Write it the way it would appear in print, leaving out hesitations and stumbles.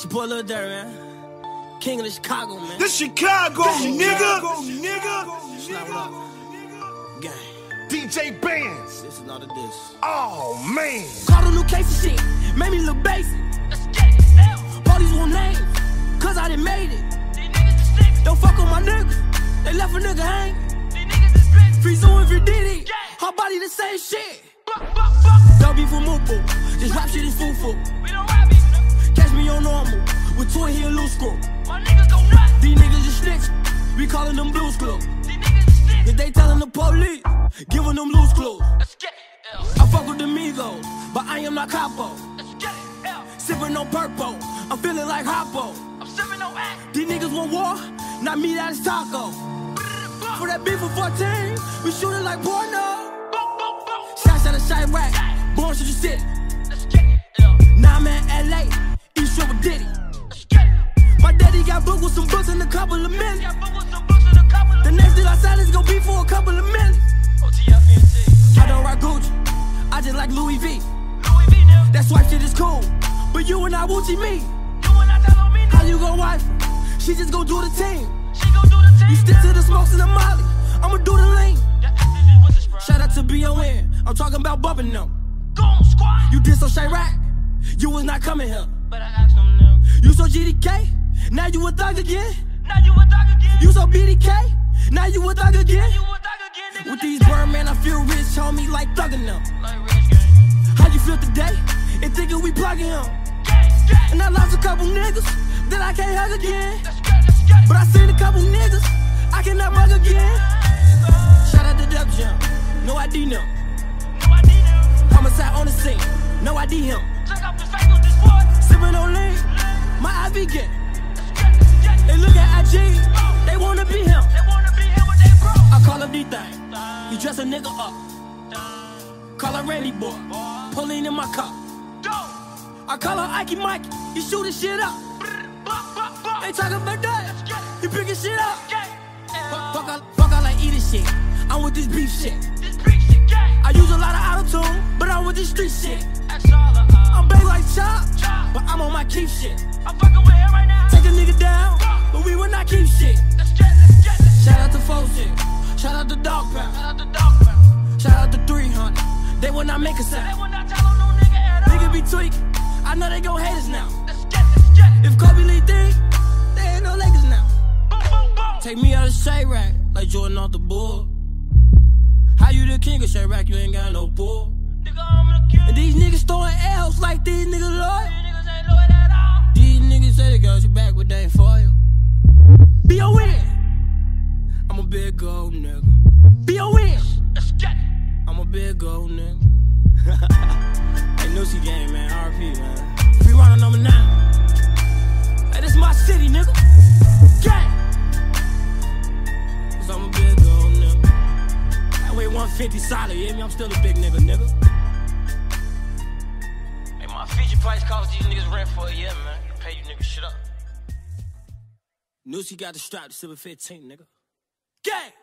It's your boy Lil Durk, man. King of the Chicago, man. This Chicago, nigga. Slap it up. Gang. DJ Bands. This is not a diss. Oh, man. Caught a new case of shit. Made me look basic. Let's get it. Police want names, cause I done made it. These niggas is slick. Don't fuck with my niggas. They left a nigga hang. These niggas is bitch. Free Zoo if you did it. Her body the same shit. W for Mupo. This rap shit is foo-foo. We don't rap it. Catch me on normal. With two in here loose screw. My niggas go nuts. These niggas is snitch. We callin' them blues clues. These niggas is snitch. If they tellin' the police, giving them loose clues. Let's get it. I fuck with the Migos, but I am not capo. Let's get it. Sippin' on purple. I'm feeling like Hoppo. I'm sippin' on ass. These niggas want war, not me, that is taco. For that beef for 14, we shoot it like porno. Shots at a Chirac, born to the city. Let's get it. Now I'm in LA, East River Diddy. Let's get it. My daddy got booked with some books in a couple of minutes. The next deal I sign is gonna be for a couple of minutes. I don't rock Gucci, I just like Louis V. That swipe shit is cool, but you and I Gucci me. How you gon' wife her? She just gon' do the team. You stick to the smokes and the molly, I'ma do the lean. Shout out to B.O.N. I'm talking about bumping them. You did so Chirac, you was not coming here. But I asked them now. You so GDK, now you a thug again. You so BDK, now you a thug again. With these Birdman, I feel rich, homie, like thugging them. How you feel today? And thinking we plugging him. And I lost a couple niggas that I can't hug again. But I seen a couple niggas I cannot mug again. Shout out to Def Jam, no ID now. Homicide on the scene, no ID him. Sippin' on lean, my IV get. They look at IG, they wanna be him. I call him D-Thing, he dress a nigga up. Call her Randy Boy, pulling in my car. I call her Ike Mikey, he shootin' shit up. They talking about that, he picking shit up. Fuck I like eating shit, I'm with this beef shit. I use a lot of auto-tune, but I'm with this street shit. I'm big like Chop, but I'm on my keep shit. I'm fucking with him right now. Take a nigga down, but we will not keep shit. Shout out to 4 shit, shout out to Dog Pound, shout out to 300. They will not make a sound. Nigga be tweaking, I know they gon' hate us now. If Kobe Lee think, they ain't no Lakers now. Take me out of Chirac, like Jordan off the bull. How you the king of Chirac, you ain't got no bull. And these niggas throwing L's like these niggas loyal. These niggas say they got you back, but they ain't for you. B.O.N. I'm a big gold nigga. B.O.N. I'm a big gold nigga. Hey, Nusi gang, man. RP, man. Free runner number 9. Hey, this my city, nigga. Gang. Cause I'm a big gold nigga. I weigh 150 solid, you hear me? I'm still a big nigga. Hey, my feature price cost these niggas rent for a year, man. You pay you niggas shit up. Nusi got the strap, December 15th, nigga. Gang!